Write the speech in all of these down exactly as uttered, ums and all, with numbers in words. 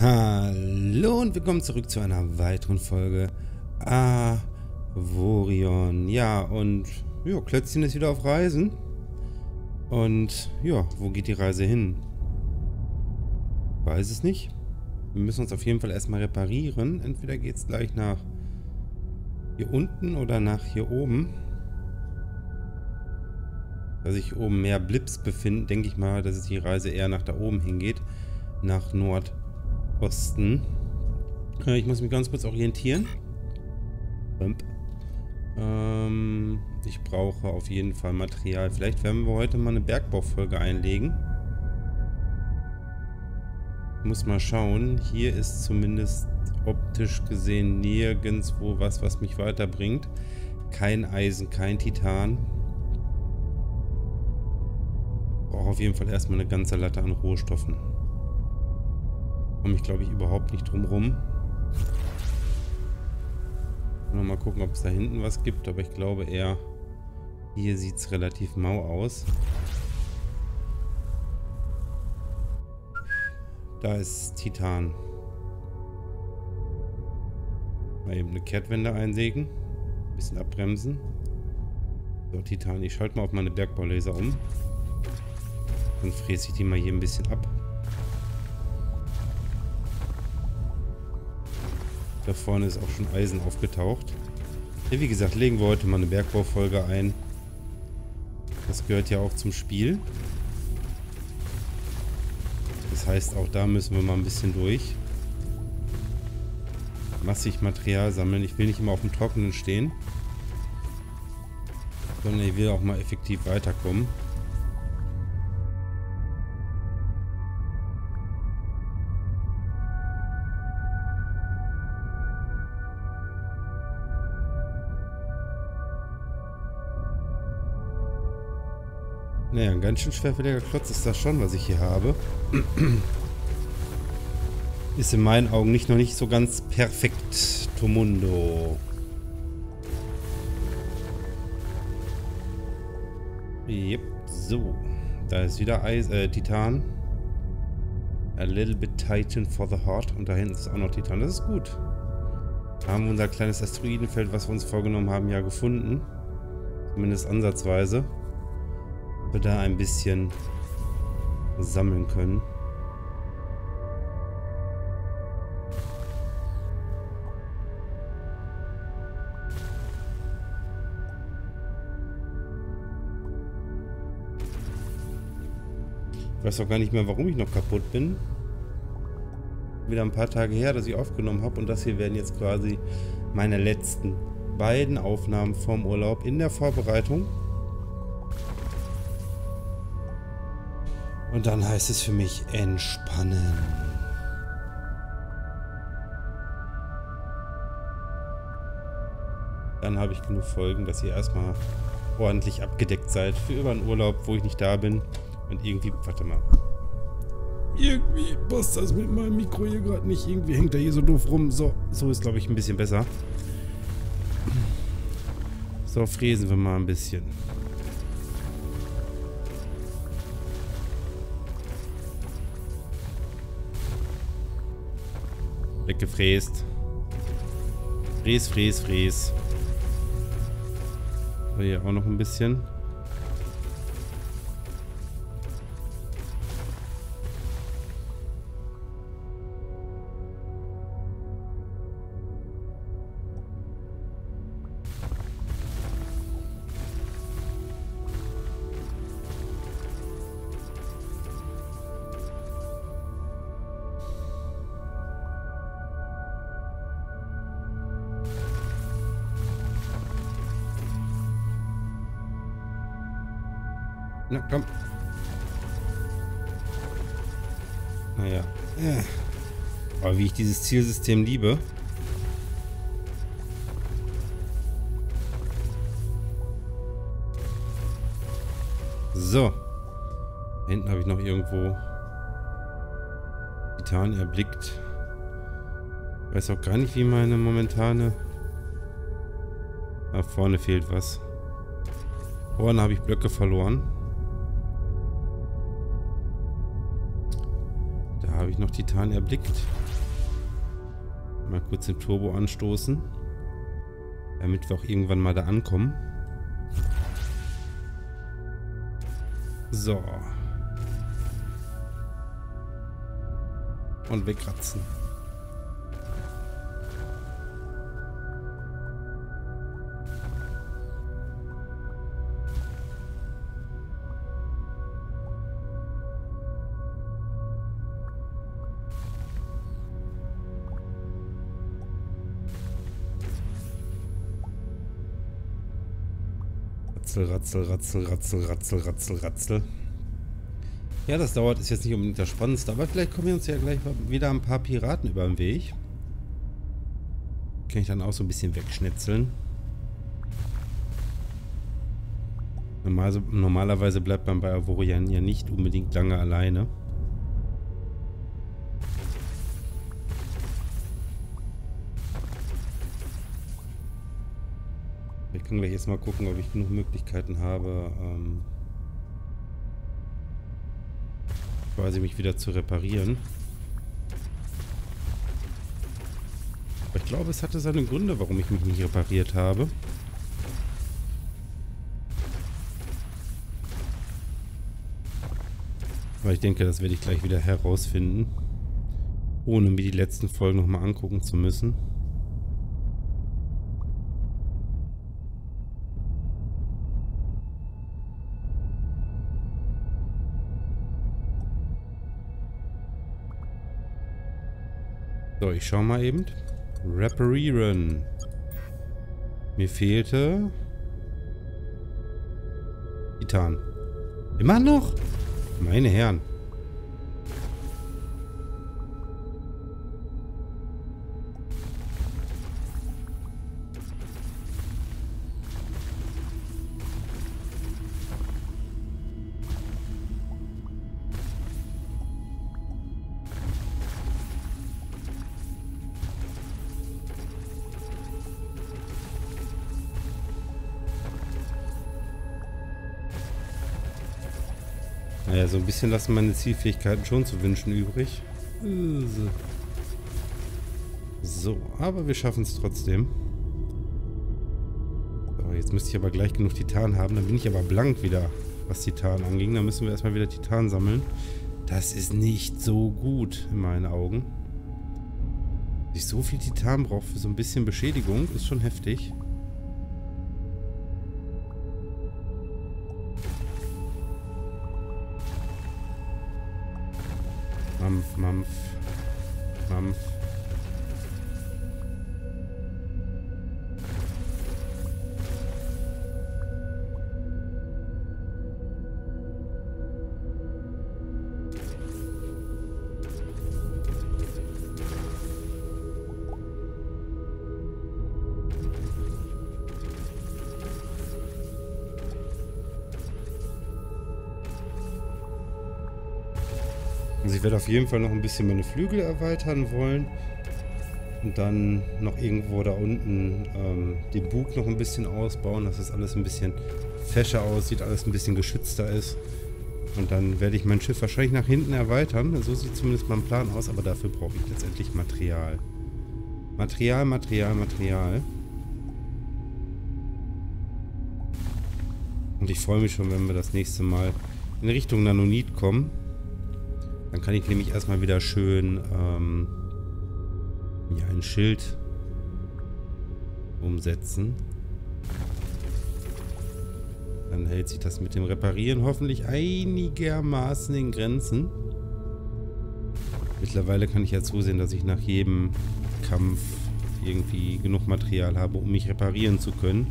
Hallo und willkommen zurück zu einer weiteren Folge Avorion. Ja, und ja, Klötzchen ist wieder auf Reisen. Und ja, wo geht die Reise hin? Weiß es nicht. Wir müssen uns auf jeden Fall erstmal reparieren. Entweder geht es gleich nach hier unten oder nach hier oben. Da sich oben mehr Blips befinden, denke ich mal, dass es die Reise eher nach da oben hingeht. Nach Nordosten. Äh, ich muss mich ganz kurz orientieren. Ähm, ich brauche auf jeden Fall Material. Vielleicht werden wir heute mal eine Bergbaufolge einlegen. Ich muss mal schauen. Hier ist zumindest optisch gesehen nirgendwo was, was mich weiterbringt. Kein Eisen, kein Titan. Ich brauche auf jeden Fall erstmal eine ganze Latte an Rohstoffen. Komme ich, glaube ich, überhaupt nicht drum rum. Mal gucken, ob es da hinten was gibt, aber ich glaube eher, hier sieht es relativ mau aus. Da ist Titan. Mal eben eine Kehrtwende einsägen. Ein bisschen abbremsen. So, Titan, ich schalte mal auf meine Bergbaulaser um. Dann fräse ich die mal hier ein bisschen ab. Da vorne ist auch schon Eisen aufgetaucht. Ja, wie gesagt, legen wir heute mal eine Bergbaufolge ein. Das gehört ja auch zum Spiel. Das heißt, auch da müssen wir mal ein bisschen durch. Massig Material sammeln. Ich will nicht immer auf dem Trockenen stehen. Sondern ich will auch mal effektiv weiterkommen. Naja, ein ganz schön schwerfälliger Klotz ist das schon, was ich hier habe. Ist in meinen Augen nicht noch nicht so ganz perfekt. Tomundo. Yep, so. Da ist wieder Eis, äh, Titan. A little bit Titan for the heart. Und da hinten ist auch noch Titan. Das ist gut. Da haben wir unser kleines Asteroidenfeld, was wir uns vorgenommen haben, ja gefunden. Zumindest ansatzweise. Wir da ein bisschen sammeln können. Ich weiß auch gar nicht mehr, warum ich noch kaputt bin. Wieder ein paar Tage her, dass ich aufgenommen habe, und das hier werden jetzt quasi meine letzten beiden Aufnahmen vom Urlaub in der Vorbereitung. Und dann heißt es für mich entspannen. Dann habe ich genug Folgen, dass ihr erstmal ordentlich abgedeckt seid für über einen Urlaub, wo ich nicht da bin. Und irgendwie, warte mal. Irgendwie passt das mit meinem Mikro hier gerade nicht. Irgendwie hängt er hier so doof rum. So, so ist, glaube ich, ein bisschen besser. So, fräsen wir mal ein bisschen. Weggefräst. Fräs, fräs, fräs. So, hier auch noch ein bisschen. Na, komm. Naja. Aber wie ich dieses Zielsystem liebe. So. Da hinten habe ich noch irgendwo Titan erblickt. Ich weiß auch gar nicht, wie meine momentane... Da vorne fehlt was. Vorne habe ich Blöcke verloren. Da habe ich noch Titan erblickt. Mal kurz den Turbo anstoßen. Damit wir auch irgendwann mal da ankommen. So. Und wegkratzen. Ratzel, ratzel, ratzel, ratzel, ratzel, ratzel, ratzel. Ja, das dauert, ist jetzt nicht unbedingt das Spannendste, aber vielleicht kommen wir uns ja gleich wieder ein paar Piraten über den Weg. Kann ich dann auch so ein bisschen wegschnetzeln. Normal, normalerweise bleibt man bei Avorian ja nicht unbedingt lange alleine. Ich kann gleich jetzt mal gucken, ob ich genug Möglichkeiten habe, ähm, quasi mich wieder zu reparieren. Aber ich glaube, es hatte seine Gründe, warum ich mich nicht repariert habe. Aber ich denke, das werde ich gleich wieder herausfinden, ohne mir die letzten Folgen nochmal angucken zu müssen. So, ich schau mal eben. Reparieren. Mir fehlte Titan. Immer noch? Meine Herren. Naja, so ein bisschen lassen meine Zielfähigkeiten schon zu wünschen übrig. So, aber wir schaffen es trotzdem. So, jetzt müsste ich aber gleich genug Titan haben. Dann bin ich aber blank wieder, was Titan anging. Dann müssen wir erstmal wieder Titan sammeln. Das ist nicht so gut in meinen Augen. Dass ich so viel Titan brauche für so ein bisschen Beschädigung, ist schon heftig. Mampf, Mampf, Mampf. Also ich werde auf jeden Fall noch ein bisschen meine Flügel erweitern wollen. Und dann noch irgendwo da unten ähm, den Bug noch ein bisschen ausbauen, dass das alles ein bisschen fescher aussieht, alles ein bisschen geschützter ist. Und dann werde ich mein Schiff wahrscheinlich nach hinten erweitern. So sieht zumindest mein Plan aus, aber dafür brauche ich letztendlich Material. Material, Material, Material. Und ich freue mich schon, wenn wir das nächste Mal in Richtung Nanonit kommen. Dann kann ich nämlich erstmal wieder schön ähm, ja, ein Schild umsetzen. Dann hält sich das mit dem Reparieren hoffentlich einigermaßen in Grenzen. Mittlerweile kann ich ja zusehen, dass ich nach jedem Kampf irgendwie genug Material habe, um mich reparieren zu können.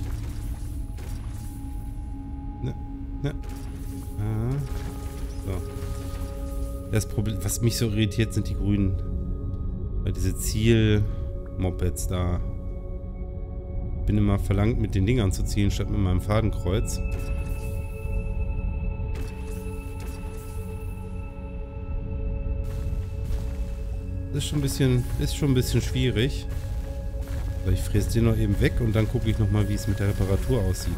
Ne, ne. Ah. So. Das Problem, was mich so irritiert, sind die grünen. Weil diese Ziel-Mopeds da. Ich bin immer verlangt, mit den Dingern zu zielen, statt mit meinem Fadenkreuz. Das ist schon ein bisschen, ist schon ein bisschen schwierig. Aber ich fräse den noch eben weg und dann gucke ich nochmal, wie es mit der Reparatur aussieht.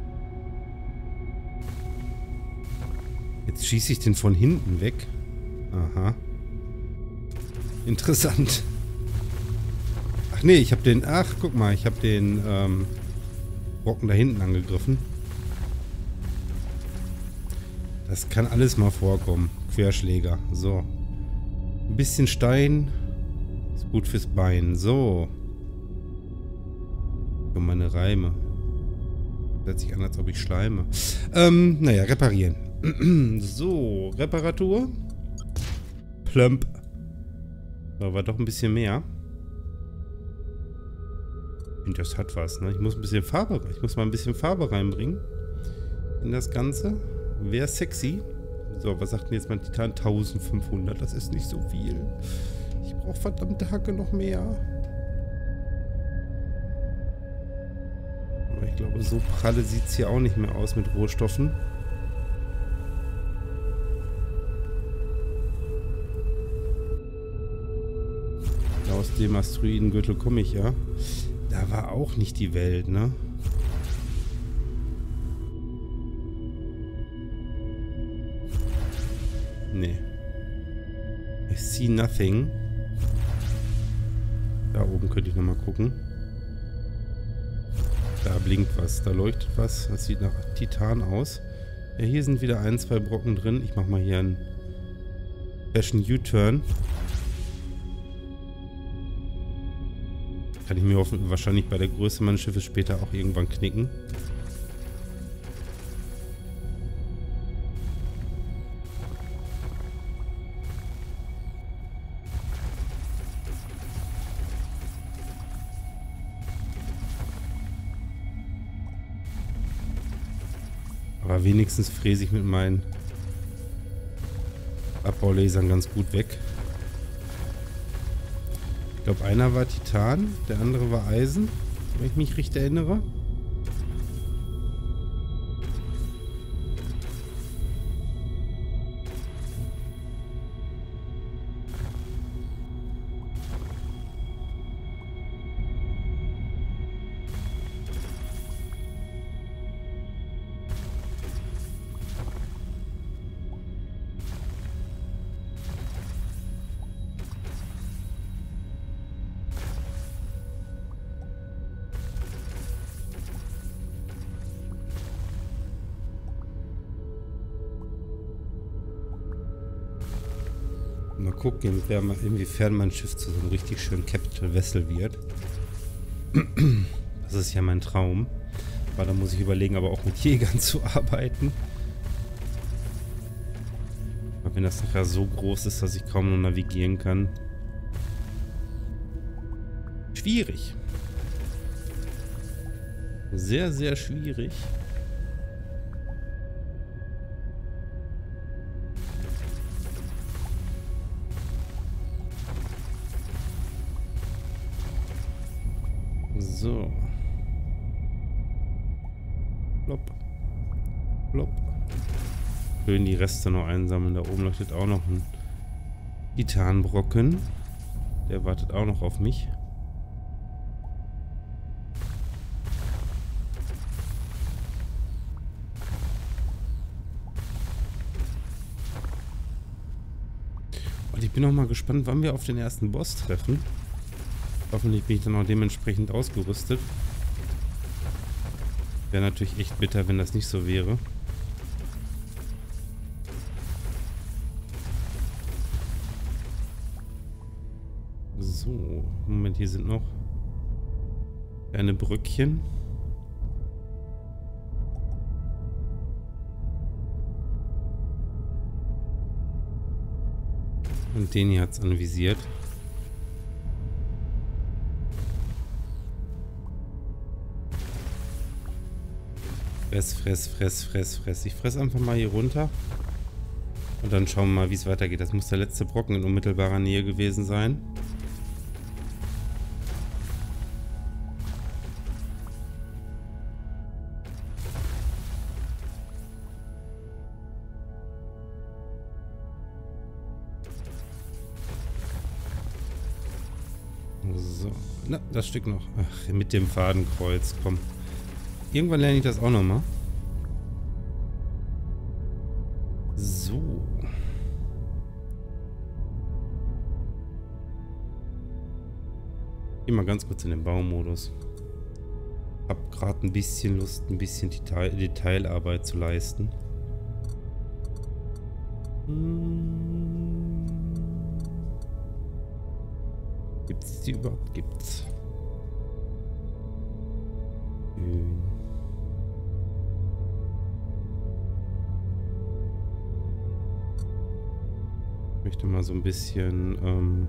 Jetzt schieße ich den von hinten weg. Aha. Interessant. Ach nee, ich habe den... Ach, guck mal, ich habe den ähm, Brocken da hinten angegriffen. Das kann alles mal vorkommen. Querschläger. So. Ein bisschen Stein. Ist gut fürs Bein. So. Für meine Reime. Hört sich an, als ob ich schleime. Ähm, naja, reparieren. So, Reparatur. Plump. Da war doch ein bisschen mehr. Und das hat was, ne? Ich muss ein bisschen Farbe, ich muss mal ein bisschen Farbe reinbringen. In das Ganze. Wäre sexy. So, was sagt denn jetzt mein Titan? eintausendfünfhundert. Das ist nicht so viel. Ich brauche verdammte Hacke noch mehr. Aber ich glaube, so pralle sieht es hier auch nicht mehr aus mit Rohstoffen. Aus dem Asteroidengürtel komme ich ja. Da war auch nicht die Welt, ne? Nee. I see nothing. Da oben könnte ich nochmal gucken. Da blinkt was, da leuchtet was. Das sieht nach Titan aus. Ja, hier sind wieder ein, zwei Brocken drin. Ich mache mal hier einen Fashion U-Turn. Kann ich mir hoffen, wahrscheinlich bei der Größe meines Schiffes später auch irgendwann knicken. Aber wenigstens fräse ich mit meinen Abbaulasern ganz gut weg. Ich glaube, einer war Titan, der andere war Eisen, wenn ich mich richtig erinnere. Mal gucken, inwiefern mein Schiff zu so einem richtig schönen Capital Vessel wird. Das ist ja mein Traum. Aber da muss ich überlegen, aber auch mit Jägern zu arbeiten. Aber wenn das nachher so groß ist, dass ich kaum noch navigieren kann. Schwierig. Sehr, sehr schwierig. So. Plopp. Plopp. Schön die Reste noch einsammeln. Da oben leuchtet auch noch ein Titanbrocken. Der wartet auch noch auf mich. Und ich bin auch mal gespannt, wann wir auf den ersten Boss treffen. Hoffentlich bin ich dann auch dementsprechend ausgerüstet. Wäre natürlich echt bitter, wenn das nicht so wäre. So, Moment, hier sind noch kleine Brückchen. Und den hier hat es anvisiert. Fress, fress, fress, fress, fress. Ich fress einfach mal hier runter. Und dann schauen wir mal, wie es weitergeht. Das muss der letzte Brocken in unmittelbarer Nähe gewesen sein. So. Na, das Stück noch. Ach, mit dem Fadenkreuz. Komm. Irgendwann lerne ich das auch nochmal. So. Geh mal ganz kurz in den Baumodus. Hab gerade ein bisschen Lust, ein bisschen Detail Detailarbeit zu leisten. Hm. Gibt's die überhaupt? Gibt's. Schön. Ich möchte mal so ein bisschen, ähm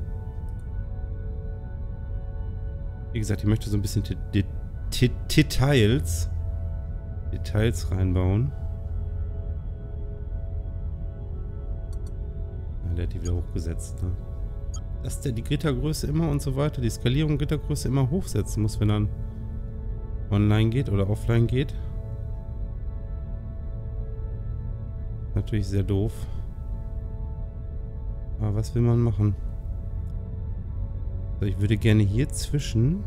wie gesagt, ich möchte so ein bisschen Details Details reinbauen. Ja, der hat die wieder hochgesetzt, ne? Dass der die Gittergröße immer und so weiter, die Skalierung Gittergröße immer hochsetzen muss, wenn dann online geht oder offline geht. Natürlich sehr doof. Aber was will man machen? Also ich würde gerne hier zwischen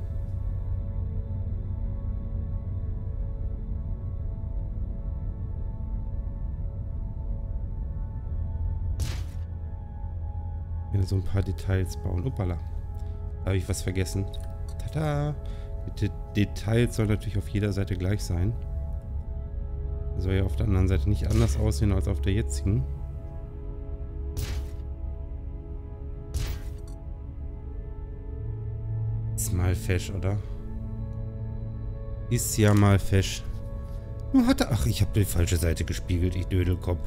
so ein paar Details bauen. Uppala. Da habe ich was vergessen. Tada! Die Details sollen natürlich auf jeder Seite gleich sein. Soll ja auf der anderen Seite nicht anders aussehen als auf der jetzigen. Ist mal fesch, oder? Ist ja mal fesch. Nur hatte... Ach, ich habe die falsche Seite gespiegelt, ich Dödelkopf.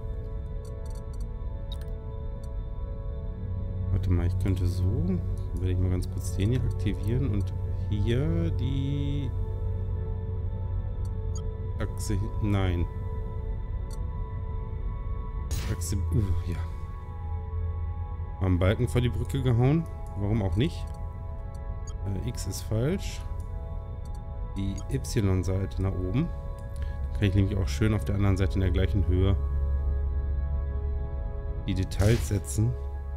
Warte mal, ich könnte so... Werde ich mal ganz kurz den hier aktivieren und hier die... Achse... Nein. Achse... Uh, ja. Haben Balken vor die Brücke gehauen. Warum auch nicht? Äh, X ist falsch. Die Y-Seite nach oben. Kann ich nämlich auch schön auf der anderen Seite in der gleichen Höhe die Details setzen.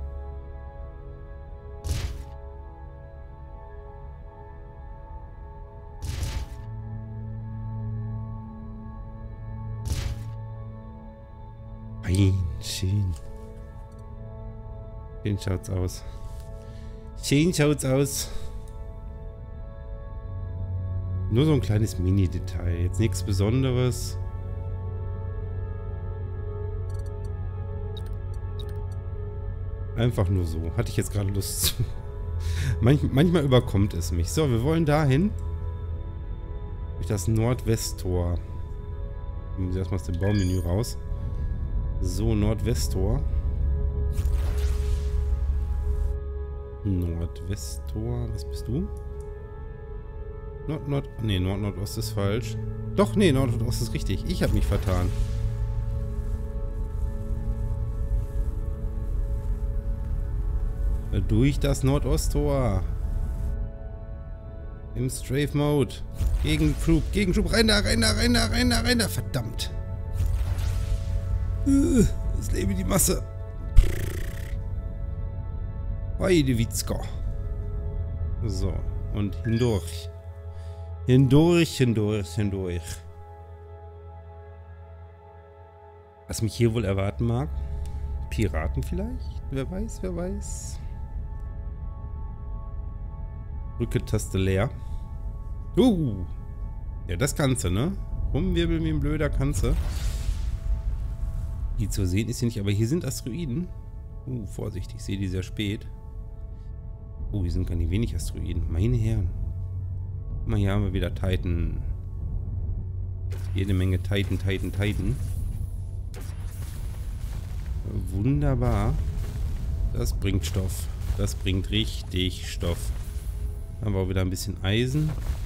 Fein, schön. Schön schaut's aus. Schön schaut's aus. Nur so ein kleines Mini-Detail. Jetzt nichts Besonderes. Einfach nur so. Hatte ich jetzt gerade Lust zu. Manch, manchmal überkommt es mich. So, wir wollen dahin. Durch das Nordwesttor. Nehmen wir erstmal aus dem Baumenü raus. So, Nordwesttor. Nordwesttor. Was bist du? Nord, Nord... Nee, Nord, Nordost ist falsch. Doch, nee, Nord, Nordost ist richtig. Ich habe mich vertan. Durch das Nordosttor. Im Strafe Mode. Gegenschub, Gegenschub. Rein da, rein da, rein da, rein da, rein da. Verdammt. Es lebe die Masse. Heidewitzka. So. Und hindurch. Hindurch, hindurch, hindurch. Was mich hier wohl erwarten mag? Piraten vielleicht? Wer weiß, wer weiß. Rücke-Taste leer. Uh. Ja, das kannst du, ne? Rumwirbeln wie ein blöder kannst du. Die zu sehen ist hier nicht, aber hier sind Asteroiden. Uh, Vorsicht, ich sehe die sehr spät. Oh, hier sind gar nicht wenig Asteroiden. Meine Herren. Guck mal, hier haben wir wieder Titan. Jede Menge Titan, Titan, Titan. Wunderbar. Das bringt Stoff. Das bringt richtig Stoff. Dann haben wir auch wieder ein bisschen Eisen.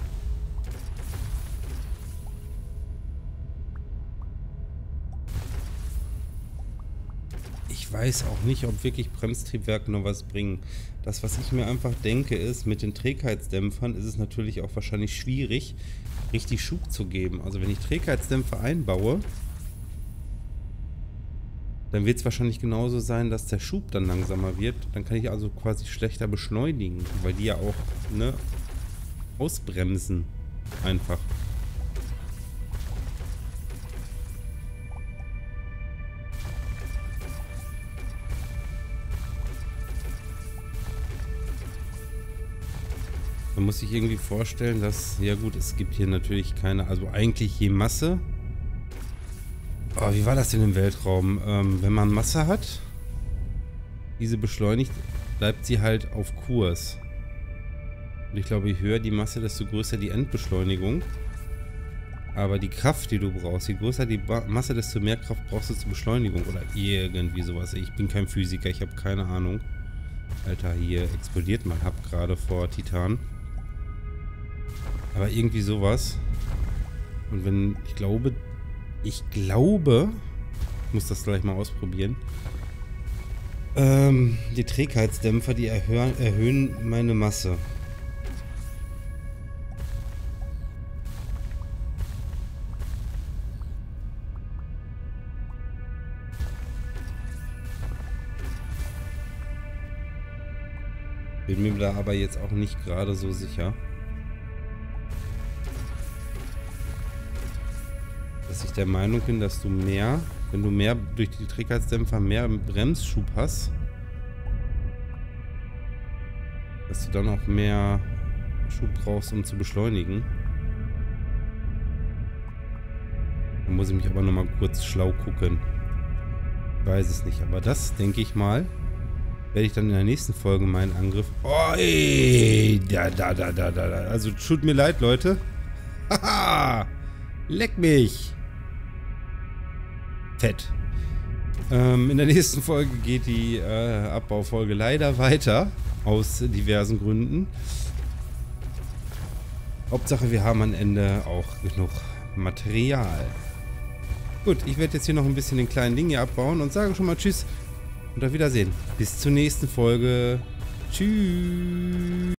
Ich weiß auch nicht, ob wirklich Bremstriebwerke noch was bringen. Das, was ich mir einfach denke, ist, mit den Trägheitsdämpfern ist es natürlich auch wahrscheinlich schwierig, richtig Schub zu geben. Also wenn ich Trägheitsdämpfer einbaue, dann wird es wahrscheinlich genauso sein, dass der Schub dann langsamer wird. Dann kann ich also quasi schlechter beschleunigen, weil die ja auch, ne, ausbremsen einfach. Man muss sich irgendwie vorstellen, dass, ja gut, es gibt hier natürlich keine, also eigentlich je Masse. Oh, wie war das denn im Weltraum? Ähm, wenn man Masse hat, diese beschleunigt, bleibt sie halt auf Kurs. Und ich glaube, je höher die Masse, desto größer die Endbeschleunigung. Aber die Kraft, die du brauchst, je größer die ba Masse, desto mehr Kraft brauchst du zur Beschleunigung. Oder irgendwie sowas. Ich bin kein Physiker, ich habe keine Ahnung. Alter, hier explodiert mein Hub gerade vor Titan. Aber irgendwie sowas. Und wenn, ich glaube, ich glaube, ich muss das gleich mal ausprobieren. Ähm, die Trägheitsdämpfer, die erhöhen, erhöhen meine Masse. Bin mir da aber jetzt auch nicht gerade so sicher. Dass ich der Meinung bin, dass du mehr, wenn du mehr durch die Trägheitsdämpfer mehr Bremsschub hast, dass du dann auch mehr Schub brauchst, um zu beschleunigen. Da muss ich mich aber nochmal kurz schlau gucken. Ich weiß es nicht, aber das, denke ich mal, werde ich dann in der nächsten Folge meinen Angriff... Oh, ey, da, da, da, da, da. Also, tut mir leid, Leute. Haha, leck mich. Fett. Ähm, in der nächsten Folge geht die äh, Abbaufolge leider weiter. Aus diversen Gründen. Hauptsache, wir haben am Ende auch genug Material. Gut, ich werde jetzt hier noch ein bisschen den kleinen Ding hier abbauen und sage schon mal Tschüss und auf Wiedersehen. Bis zur nächsten Folge. Tschüss.